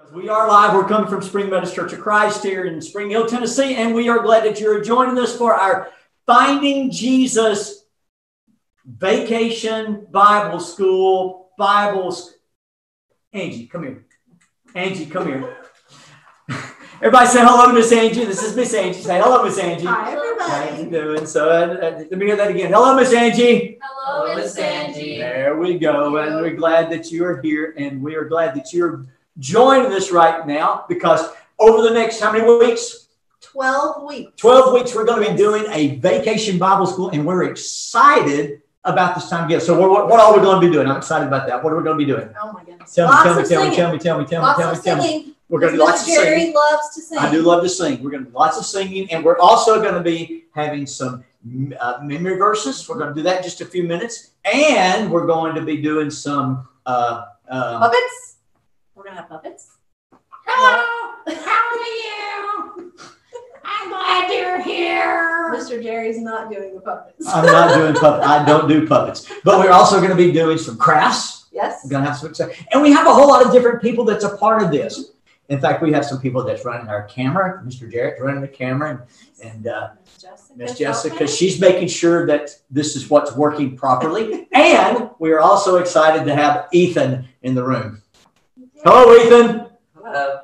We are live. We're coming from Spring Meadows Church of Christ here in Spring Hill, Tennessee, and we are glad that you're joining us for our Finding Jesus Vacation Bible School. Angie, come here. Angie, come here. Everybody say hello to Miss Angie. This is Miss Angie. Say hello, Miss Angie. Hi, everybody. How you doing? So let me hear that again. Hello, Miss Angie. Hello, Miss Angie. There we go. And we're glad that you are here, and we are glad that you're joining us right now, because over the next how many weeks? 12 weeks. 12 weeks, we're going to be doing a vacation Bible school, and we're excited about this time together. So what are we going to be doing? I'm excited about that. What are we going to be doing? Oh my goodness. Tell me. Lots of singing. We're going to do lots of Jerry singing. loves to sing. I do love to sing. We're going to do lots of singing, and we're also going to be having some memory verses. We're going to do that in just a few minutes, and we're going to be doing some puppets. We're going to have puppets. Hello, how are you? I'm glad you're here. Mr. Jerry's not doing the puppets. I'm not doing puppets. I don't do puppets. But we're also going to be doing some crafts. Yes. We're going to have some success. And we have a whole lot of different people that's a part of this. In fact, we have some people that's running our camera. Mr. Jarrett's running the camera. And Miss Jessica, she's making sure that this is what's working properly. And we are also excited to have Ethan in the room. Hello, Ethan. Hello.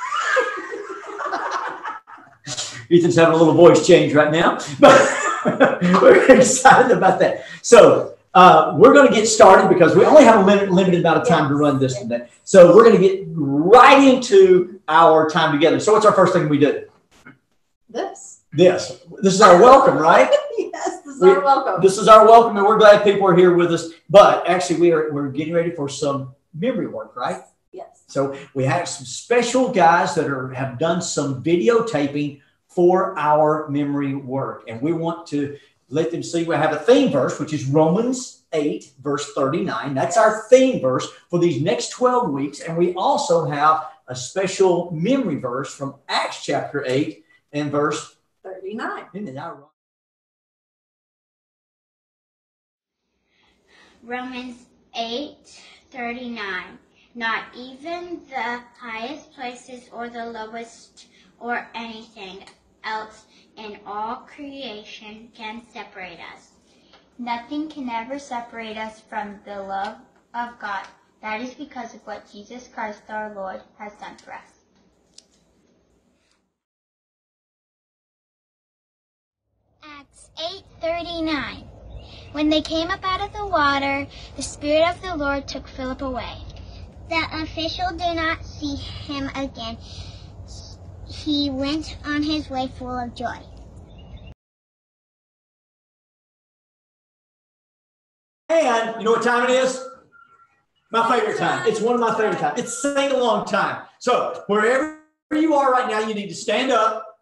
Ethan's having a little voice change right now, but we're excited about that. So we're going to get started because we only have a limited amount of time to run this today. So we're going to get right into our time together. So what's our first thing we do? This is our welcome, right? Yes, this is our welcome. This is our welcome, and we're glad people are here with us. But actually, we're getting ready for some memory work, right? Yes. So we have some special guys that have done some videotaping for our memory work. And we want to let them see. We have a theme verse, which is Romans 8, verse 39. That's our theme verse for these next 12 weeks. And we also have a special memory verse from Acts chapter 8 and verse 39. Isn't that right? Romans 8:39. Not even the highest places or the lowest or anything else in all creation can separate us. Nothing can ever separate us from the love of God. That is because of what Jesus Christ our Lord has done for us. Acts 8:39. When they came up out of the water, the Spirit of the Lord took Philip away. The official did not see him again. He went on his way full of joy. And you know what time it is? My favorite time. It's one of my favorite times. It's sing-along time. So wherever you are right now, you need to stand up.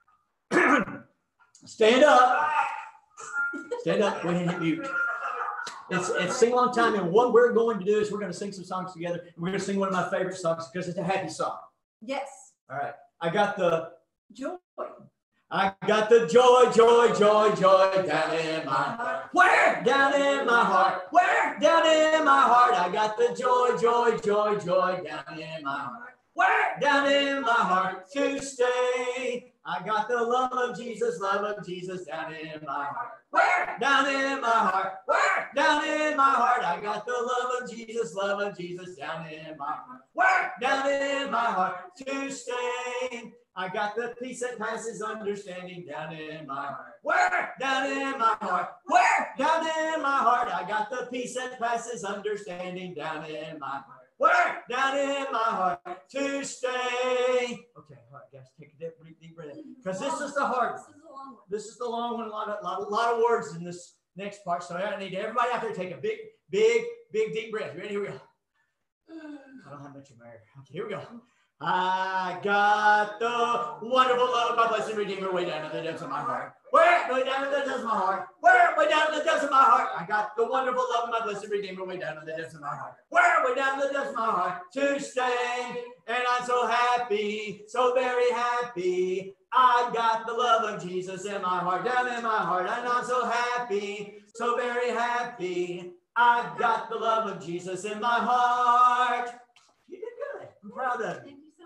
Stand up. Stand up. Go ahead and hit mute. It's sing-along time, and what we're going to do is we're going to sing some songs together. And we're going to sing one of my favorite songs because it's a happy song. Yes. All right. I got the joy. I got the joy, joy, joy, joy down in my heart. Where? Down in my heart. Where? Down in my heart. I got the joy, joy, joy, joy down in my heart. Where? Down in my heart to stay. I got the love of Jesus down in my heart. Where? Down in my heart. Where? Down in my heart. I got the love of Jesus down in my heart. Where? Down in my heart to stay. I got the peace that passes understanding down in my heart. Where? Down in my heart. Where? Down in my heart. I got the peace that passes understanding down in my heart. Where? Down in my heart to stay. Okay, all right, guys, take a deep breath. Because this is the hard one. This is the long one. A lot of words in this next part. So I need everybody out there to take a big, deep breath. You ready? Here we go. I don't have much of my hair. Okay, here we go. I got the wonderful love of my blessed Redeemer way down in the depths of my heart. Where? Way down in the depths of my heart. Where? Way down in the depths of my heart. I got the wonderful love of my blessed Redeemer way down in the depths of my heart. Where? Way down in the depths of my heart to stay. And I'm so happy, so very happy. I got the love of Jesus in my heart, down in my heart. And I'm so happy, so very happy. I got the love of Jesus in my heart. You did good. I'm proud of you.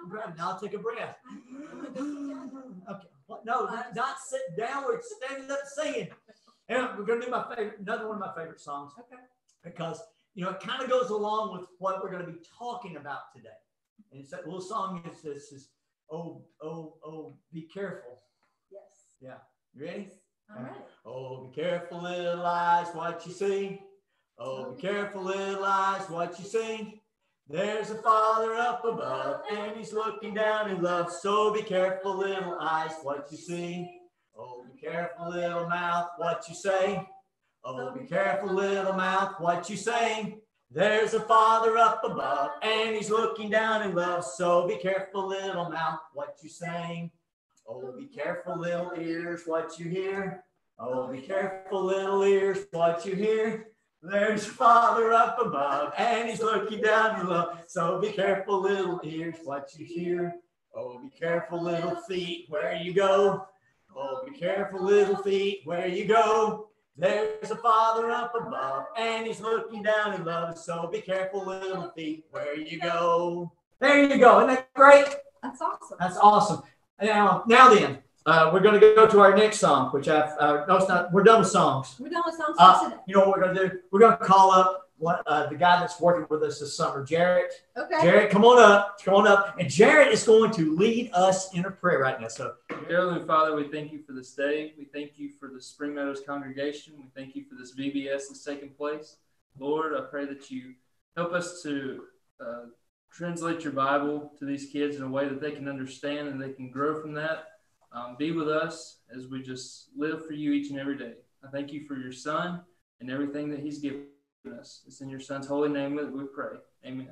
Now I'll take a breath. Okay. What? No, not sit downward, standing up singing. And we're going to do another one of my favorite songs. Okay. Because, it kind of goes along with what we're going to be talking about today. And it's that little song is oh, be careful. Yes. Yeah. You ready? All right. Oh, be careful, little eyes, what you see. Oh, be careful, little eyes, what you see. There's a Father up above, and He's looking down in love. So be careful, little eyes, what you see. Oh, be careful, little mouth, what you say. Oh, be careful, little mouth, what you say. There's a Father up above, and He's looking down in love. So be careful, little mouth, what you say. Oh, be careful, little ears, what you hear. Oh, be careful, little ears, what you hear. There's a Father up above, and He's looking down in love. So be careful, little ears, what you hear. Oh, be careful, little feet, where you go. Oh, be careful, little feet, where you go. There's a Father up above, and He's looking down in love. So be careful, little feet, where you go. There you go. Isn't that great? That's awesome. That's awesome. Now then, we're going to go to our next song, which no, it's not. We're done with songs. We're done with songs today. You know what we're going to do? We're going to call up the guy that's working with us this summer, Jarrett. Okay. Jarrett, come on up. Come on up. And Jarrett is going to lead us in a prayer right now. So, Dear Heavenly Father, we thank you for this day. We thank you for the Spring Meadows congregation. We thank you for this VBS that's taking place. Lord, I pray that you help us to translate your Bible to these kids in a way that they can understand and they can grow from that. Be with us as we just live for you each and every day. I thank you for your Son and everything that He's given us. It's in your Son's holy name that we pray. Amen.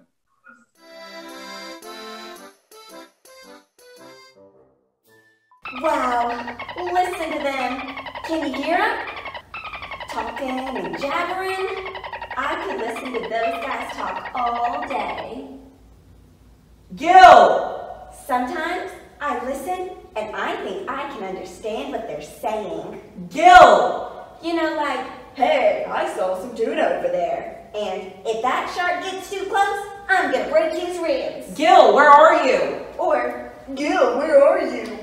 Wow, listen to them. Can you hear them? Talking and jabbering. I could listen to those guys talk all day. Gil! Sometimes I listen and I think I can understand what they're saying. Gil! You know, like, hey, I saw some tuna over there. And if that shark gets too close, I'm gonna break his ribs. Gil, where are you? Or, Gil, where are you?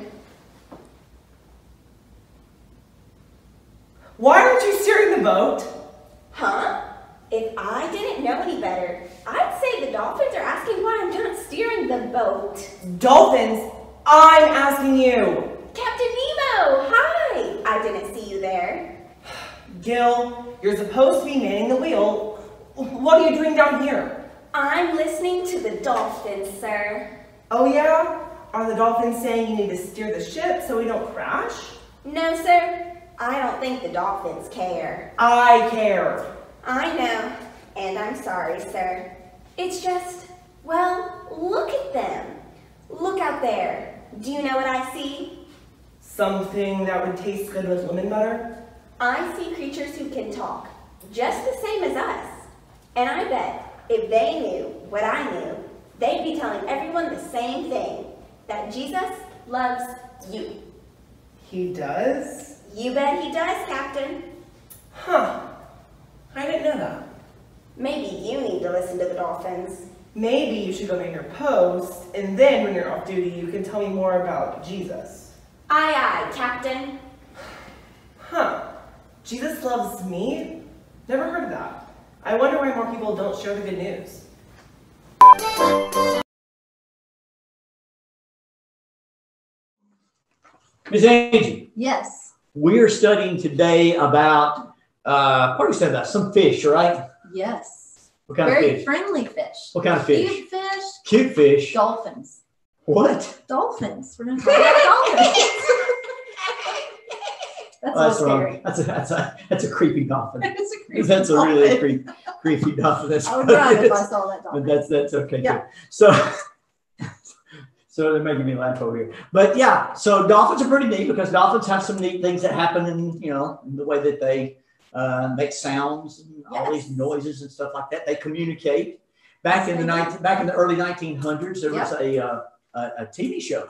Why aren't you steering the boat? Huh? If I didn't know any better, I'd say the dolphins are asking why I'm not steering the boat. Dolphins? I'm asking you. Captain Nemo, hi! I didn't see you there. Gil, you're supposed to be manning the wheel. What are you doing down here? I'm listening to the dolphins, sir. Oh yeah? Are the dolphins saying you need to steer the ship so we don't crash? No, sir. I don't think the dolphins care. I care. I know, and I'm sorry, sir. It's just, well, look at them. Look out there. Do you know what I see? Something that would taste good with lemon butter? I see creatures who can talk, just the same as us. And I bet if they knew what I knew, they'd be telling everyone the same thing, that Jesus loves you. He does? You bet he does, Captain. Huh. I didn't know that. Maybe you need to listen to the dolphins. Maybe you should go make your post, and then when you're off duty, you can tell me more about Jesus. Aye, aye, Captain. Huh. Jesus loves me? Never heard of that. I wonder why more people don't share the good news. Miss Angie, Yes. we are studying today about, what are we studying about? Some fish, right? Yes. What kind of Very fish? friendly fish. What kind of fish? Cute fish. Cute fish. Dolphins. What? Dolphins. We're going to talk about dolphins. That's Oh, so scary. wrong. That's a creepy dolphin. It's a creepy That's a dolphin. really creepy dolphin. That's I would what run it if I is. saw that But dolphin. that's okay Yeah. too. So they're making me laugh over here. But yeah, so dolphins are pretty neat because dolphins have some neat things that happen in the way that they make sounds and all these Yes. noises and stuff like that. They communicate. Back in the early 1900s, there was a TV show.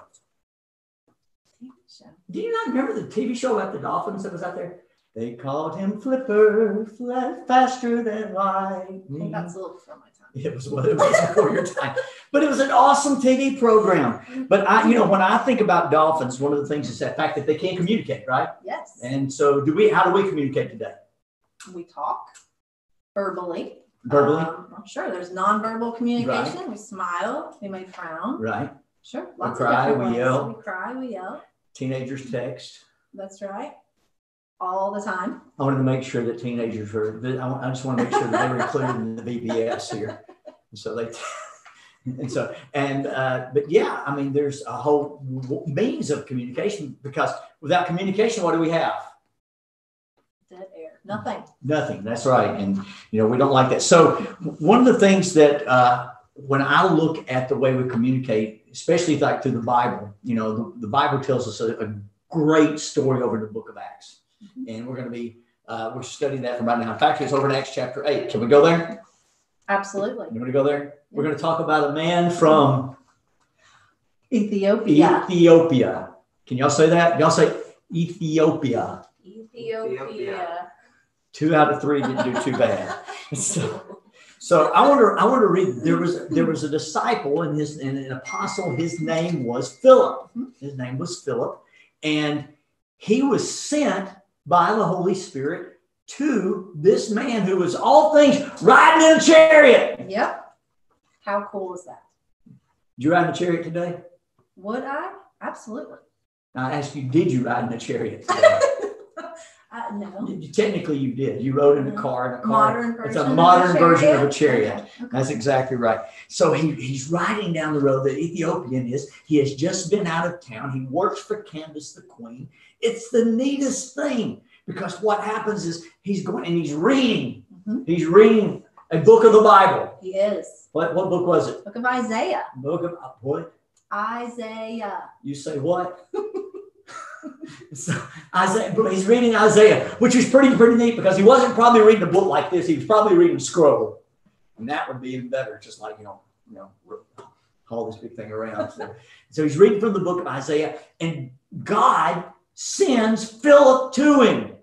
Do you not remember the TV show about the dolphins that was out there? They called him Flipper, faster than I lightning. think that's a little before my time. It was before your time. But it was an awesome TV program. But when I think about dolphins, one of the things is that fact that they can't communicate, right? Yes. And so how do we communicate today? We talk verbally. Verbally? I'm sure there's nonverbal communication. Right. We smile. We may frown. Right. Sure. We Lots cry, of different we ways. yell. We cry. We yell. Teenagers text. That's right. All the time. I wanted to make sure that teenagers I just want to make sure that they were included in the VBS here. And so but yeah, I mean, there's a whole means of communication, because without communication, what do we have? Dead air. Nothing. Nothing. That's right. And, we don't like that. So one of the things that, when I look at the way we communicate, especially like through the Bible, the Bible tells us a great story over in the book of Acts. And we're going to be, we're studying that from right now. In fact, it's over in Acts chapter 8. Can we go there? Absolutely. You want to go there? We're going to talk about a man from Ethiopia. Ethiopia. Can y'all say that? Y'all say Ethiopia. Ethiopia. 2 out of 3 didn't do too bad. So I want to read. There was a disciple and an apostle. His name was Philip. His name was Philip, and he was sent by the Holy Spirit to this man who was all things riding in a chariot. Yep. How cool is that? Did you ride in a chariot today? Would I? Absolutely. I asked you, did you ride in a chariot today? No. Technically, you did. You rode in a car. Modern version. It's a modern version of a chariot. Okay. That's exactly right. So he's riding down the road. The Ethiopian is. He has just been out of town. He works for Candace the Queen. It's the neatest thing, because what happens is he's going and he's reading. Mm-hmm. He's reading a book of the Bible. He is. What book was it? Book of Isaiah. Book of what? Isaiah. You say what? So Isaiah, he's reading Isaiah, which is pretty neat, because he wasn't probably reading a book like this. He was probably reading a scroll, and that would be even better. Just like haul this big thing around. So he's reading from the book of Isaiah, and God sends Philip to him,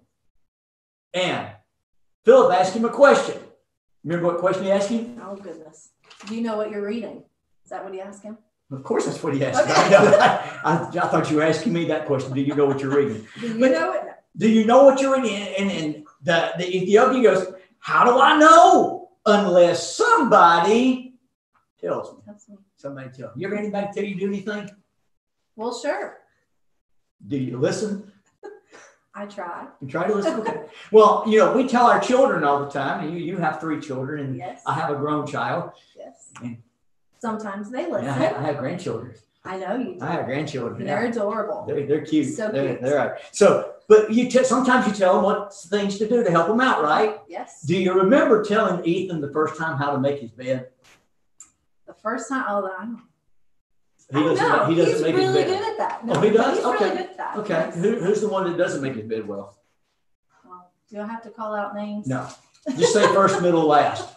and Philip asked him a question. Remember what question he asked him? Oh goodness! Do you know what you're reading? Is that what he asked him? Of course, that's what he asked. Okay. I thought you were asking me that question. Do you know what you're reading? Do you know it? Do you know what you're reading? And the Ethiopian goes, how do I know? Unless somebody tells me. That's me. Somebody tells me. You ever anybody tell you to do anything? Well, sure. Do you listen? I try. You try to listen? Okay. Well, we tell our children all the time, and you have 3 children, and Yes. I have a grown child. Yes. And Sometimes they I listen. have grandchildren. I know you do. I have grandchildren. They're adorable. They're cute. So they're, cute. They're right. So, but sometimes you tell them what things to do to help them out, right? Yes. Do you remember telling Ethan the first time how to make his bed? The first time, I know. He doesn't He's make really his bed. good at that. Oh, he does? He's Okay. really good at that. Okay. Yes. Who's the one that doesn't make his bed well? Well, do I have to call out names? No. Just say first, middle, last.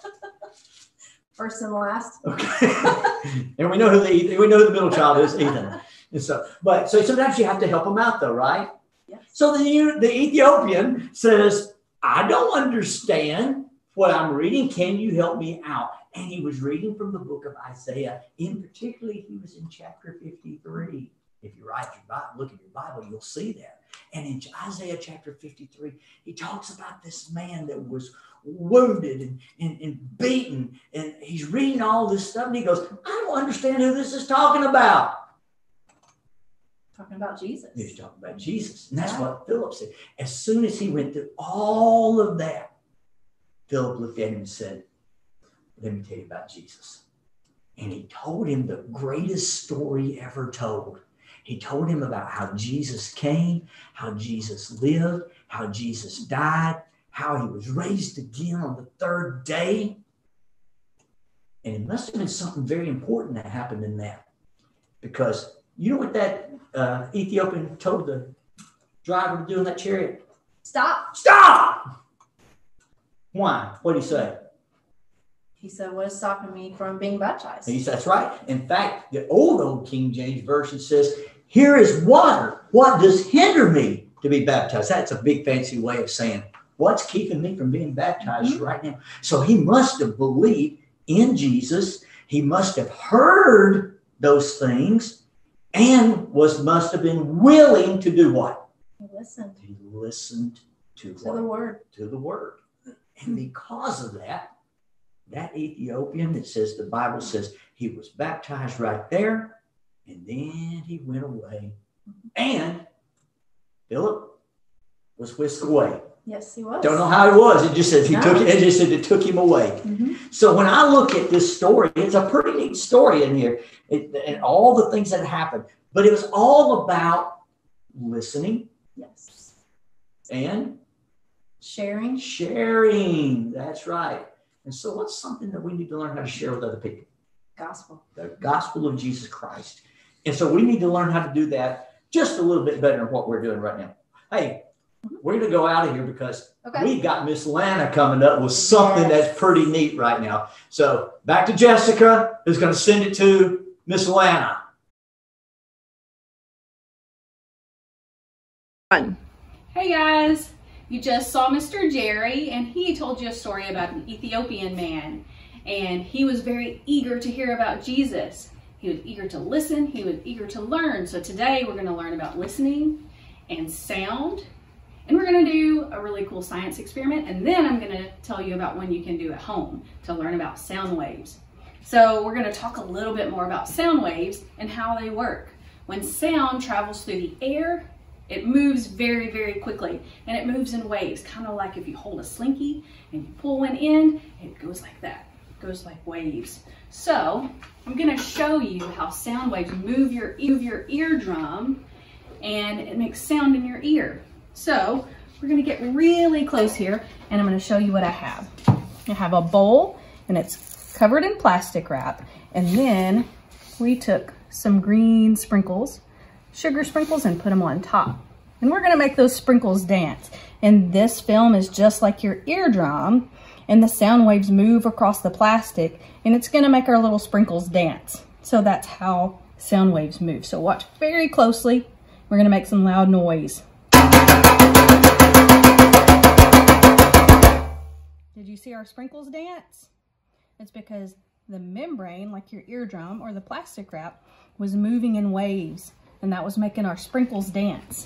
First and last. Okay. And we know who the middle child is, Ethan. And so sometimes you have to help them out, though, right? Yes. So the Ethiopian says, I don't understand what I'm reading. Can you help me out? And he was reading from the book of Isaiah. In particular, he was in chapter 53. If you look at your Bible, you'll see that. And in Isaiah chapter 53, he talks about this man that was wounded and beaten. And he's reading all this stuff, and he goes, I don't understand who this is talking about. Talking about Jesus. He's talking about Jesus. And that's what Philip said. As soon as he went through all of that, Philip looked at him and said, let me tell you about Jesus. And he told him the greatest story ever told. He told him about how Jesus came, how Jesus lived, how Jesus died, how he was raised again on the 3rd day. And it must have been something very important that happened in that. Because you know what that Ethiopian told the driver to do in that chariot? Stop. Stop! Why? What did he say? He said, what is stopping me from being baptized? He said, that's right. In fact, the old King James Version says, here is water. What does hinder me to be baptized? That's a big fancy way of saying, what's keeping me from being baptized right now? So he must have believed in Jesus. he must have heard those things and must have been willing to do what? He listened. He listened to To the word. To the word. And because of that, that Ethiopian, the Bible says he was baptized right there, and then he went away. And Philip was whisked away. Yes, he was. Don't know how he was. It just said it took him away. Mm-hmm. So when I look at this story, it's a pretty neat story in here, and all the things that happened. But it was all about listening. Yes. And sharing. That's right. And so what's something that we need to learn how to share with other people? Gospel. The gospel of Jesus Christ. And so we need to learn how to do that just a little bit better than what we're doing right now. Hey, we're going to go out of here because we've got Miss Lana coming up with something that's pretty neat right now. So back to Jessica, who's going to send it to Miss Lana. Hey guys, you just saw Mr. Jerry, and he told you a story about an Ethiopian man, and he was very eager to hear about Jesus. He was eager to listen, he was eager to learn. So today we're going to learn about listening and sound, and we're going to do a really cool science experiment, and then I'm going to tell you about one you can do at home to learn about sound waves. So we're going to talk a little bit more about sound waves and how they work. When sound travels through the air, it moves very, very quickly, and it moves in waves, kind of like if you hold a slinky and you pull one in, it goes like that. It goes like waves. So I'm going to show you how sound waves move your eardrum, and it makes sound in your ear. So we're going to get really close here, and I'm going to show you what I have. I have a bowl, and it's covered in plastic wrap, and then we took some green sprinkles, sugar sprinkles, and put them on top. And we're going to make those sprinkles dance. And this film is just like your eardrum, and the sound waves move across the plastic, and it's going to make our little sprinkles dance. So that's how sound waves move. So watch very closely. We're going to make some loud noise. Did you see our sprinkles dance? It's because the membrane, like your eardrum or the plastic wrap, was moving in waves, and that was making our sprinkles dance.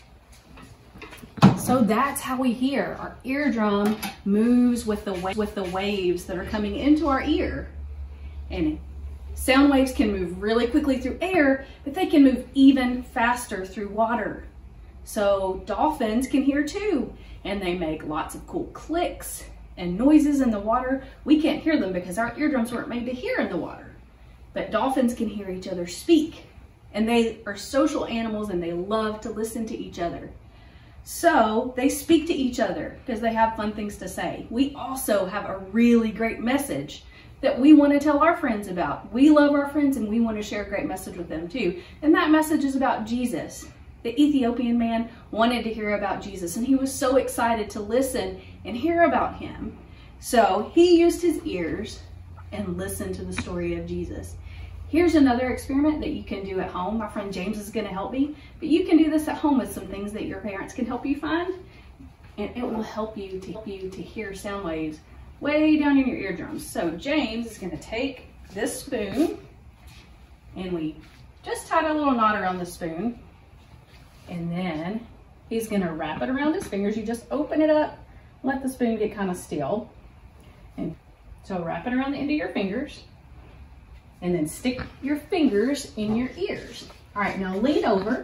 So that's how we hear. Our eardrum moves with the waves that are coming into our ear. And sound waves can move really quickly through air, but they can move even faster through water. So dolphins can hear too, and they make lots of cool clicks and noises in the water. We can't hear them because our eardrums weren't made to hear in the water. But dolphins can hear each other speak. And they are social animals, and they love to listen to each other. So they speak to each other because they have fun things to say. We also have a really great message that we want to tell our friends about. We love our friends, and we want to share a great message with them too. And that message is about Jesus. The Ethiopian man wanted to hear about Jesus, and he was so excited to listen and hear about him. So he used his ears and listened to the story of Jesus. Here's another experiment that you can do at home. My friend James is going to help me, but you can do this at home with some things that your parents can help you find, and it will help you to hear sound waves way down in your eardrums. So James is going to take this spoon, and we just tied a little knot around the spoon, and then he's going to wrap it around his fingers. You just open it up, let the spoon get kind of still, and so wrap it around the end of your fingers. And then stick your fingers in your ears. All right, now lean over.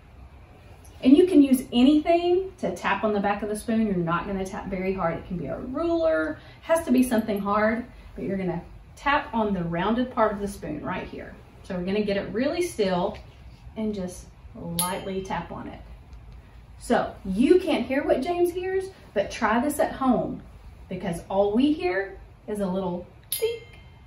And you can use anything to tap on the back of the spoon. You're not gonna tap very hard. It can be a ruler, has to be something hard, but you're gonna tap on the rounded part of the spoon right here. So we're gonna get it really still and just lightly tap on it. So you can't hear what James hears, but try this at home because all we hear is a little ding.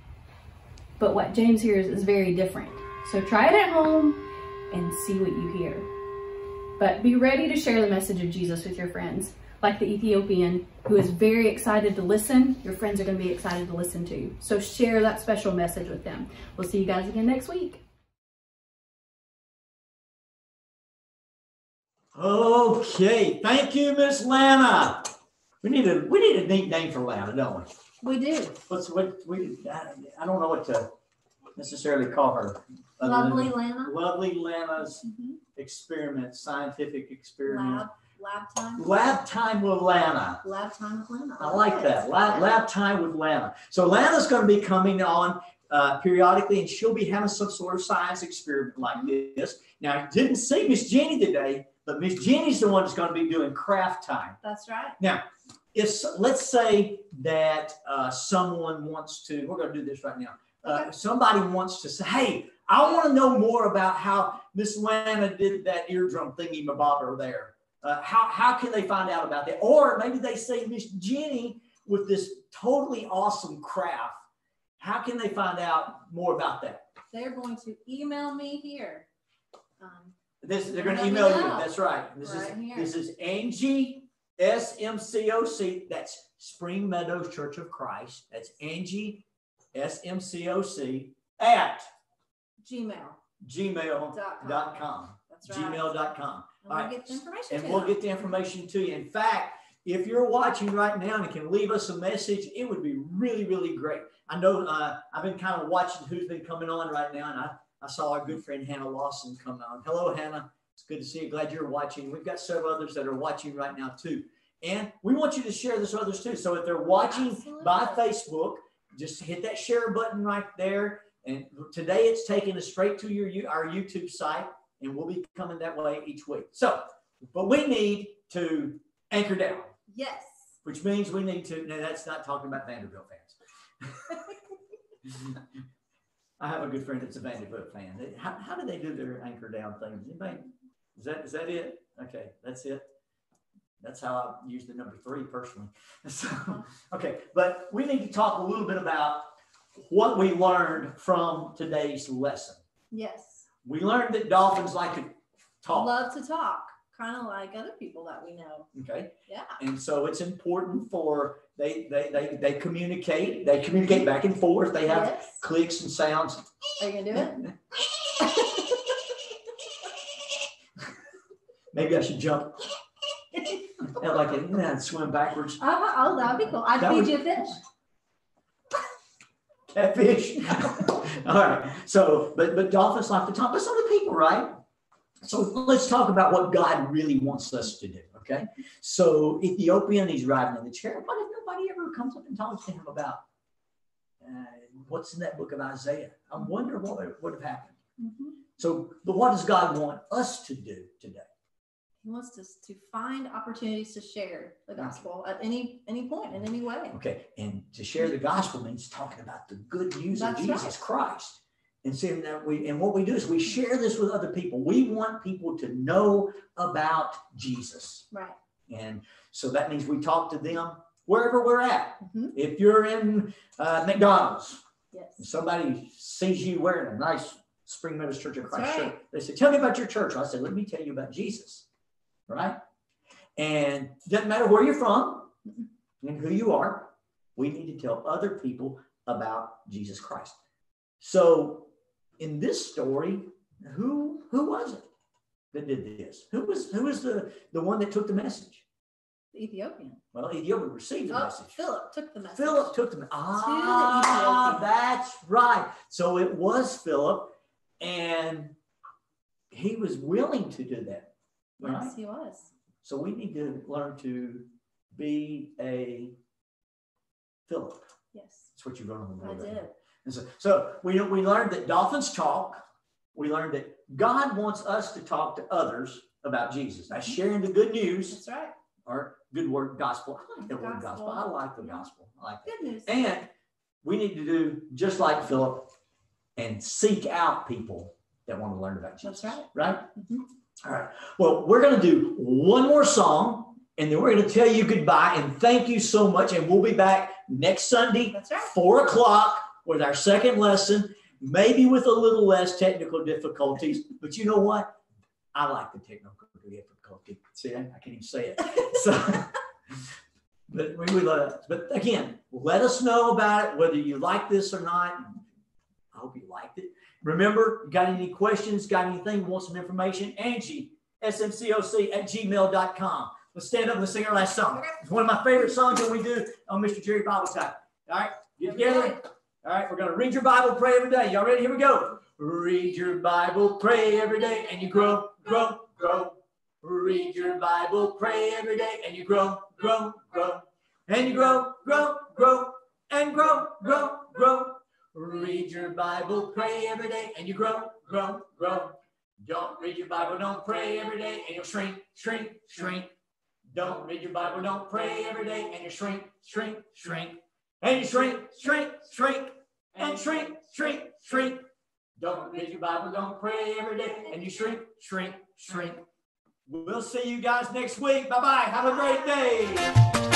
But what James hears is very different. So try it at home and see what you hear. But be ready to share the message of Jesus with your friends. Like the Ethiopian who is very excited to listen, your friends are going to be excited to listen to. So share that special message with them. We'll see you guys again next week. Okay, thank you, Miss Lana. We need a neat name for Lana, don't we? We do. I don't know what to necessarily call her. other than Lovely Lana. Lovely Lana's Mhm. experiment, scientific experiment. Lab time. Lab time with Lana. Lab time with Lana. I like that. Lab time with Lana. So Lana's going to be coming on periodically, and she'll be having some sort of science experiment like this. Now, I didn't see Miss Jenny today, but Miss Jenny's the one that's going to be doing craft time. That's right. Now, let's say that someone wants to, we're going to do this right now. Somebody wants to say, hey, I want to know more about how Miss Lana did that eardrum thingy mabobber there. How can they find out about that? Or maybe they say Miss Jenny with this totally awesome craft. How can they find out more about that? They're going to email me here. They're going to email you. That's right. Here. This is Angie SMCOC. That's Spring Meadows Church of Christ. That's Angie SMCOC at gmail.com. That's right. Gmail.com. And we'll get the information And to we'll them. get the information to you. In fact, if you're watching right now and can leave us a message, it would be really, really great. I know I've been kind of watching who's been coming on right now, and I saw our good friend Hannah Lawson come on. Hello, Hannah. It's good to see you. Glad you're watching. We've got several others that are watching right now, too. And we want you to share this with others, too. So if they're watching by Facebook, just hit that share button right there. And today it's taking us straight to our YouTube site, and we'll be coming that way each week. So, but we need to anchor down. Yes. Which means we need to, no, that's not talking about Vanderbilt fans. I have a good friend that's a Vanderbilt fan. How do they do their anchor down thing? Is that it? Okay, that's it. That's how I use the number 3 personally. So, okay, but we need to talk a little bit about what we learned from today's lesson. Yes. We learned that dolphins like to talk. Love to talk, kind of like other people that we know. Okay. Yeah. And so it's important for they communicate. They communicate back and forth. They have clicks and sounds. Are you gonna do it? Maybe I should jump. Swim backwards. Oh, that would be cool. I'd feed you a fish. Catfish. All right. So, but dolphins like to talk, but so do people, right? So let's talk about what God really wants us to do. Okay. So Ethiopian, he's riding in the chair. What if nobody ever comes up and talks to him about what's in that book of Isaiah? I wonder what would have happened. Mm-hmm. So, but what does God want us to do today? He wants us to find opportunities to share the gospel at any point, in any way. Okay, and to share the gospel means talking about the good news of Jesus Christ. And saying that what we do is we share this with other people. We want people to know about Jesus. Right. And so that means we talk to them wherever we're at. Mm-hmm. If you're in McDonald's, yes, and somebody sees you wearing a nice Spring Meadows Church of Christ right. shirt, they say, tell me about your church. I said, let me tell you about Jesus. Right? And it doesn't matter where you're from and who you are, we need to tell other people about Jesus Christ. So in this story, who was it that did this? Who was the one that took the message? The Ethiopian. Well, Ethiopia received the message. Philip took the message. Philip took the message. Ethiopian. That's right. So it was Philip, and he was willing to do that. Right? Yes, he was. So we need to learn to be a Philip. Yes. That's what you wrote on the board. I did. And so we learned that dolphins talk. We learned that God wants us to talk to others about Jesus. That's sharing the good news. That's right. Or good word, gospel. I like the word gospel. I like the gospel. I like that. Good news. And we need to do just like Philip and seek out people that want to learn about Jesus. That's right. Right? Mm-hmm. All right. Well, we're going to do one more song, and then we're going to tell you goodbye and thank you so much. And we'll be back next Sunday, That's right. 4 o'clock, with our second lesson, maybe with a little less technical difficulties. But you know what? I like the technical difficulty. See, I can't even say it. So, but we love it. But again, let us know about it, whether you like this or not. I hope you liked it. Remember, got any questions, got anything, want some information? Angie, smcoc@gmail.com. Let's stand up and let's sing our last song. It's one of my favorite songs that we do on Mr. Jerry Bible Time. All right, get together. All right, we're going to read your Bible, pray every day. Y'all ready? Here we go. Read your Bible, pray every day, and you grow, grow, grow. Read your Bible, pray every day, and you grow, grow, grow. And you grow, grow, grow, and grow, grow, grow. Read your Bible, pray every day, and you grow, grow, grow. Don't read your Bible, don't pray every day, and you'll shrink, shrink, shrink. Don't read your Bible, don't pray every day, and you shrink, shrink, shrink. And you shrink, shrink, shrink, and shrink, shrink, shrink. Don't read your Bible, don't pray every day, and you shrink, shrink, shrink. We'll see you guys next week. Bye-bye. Have a great day.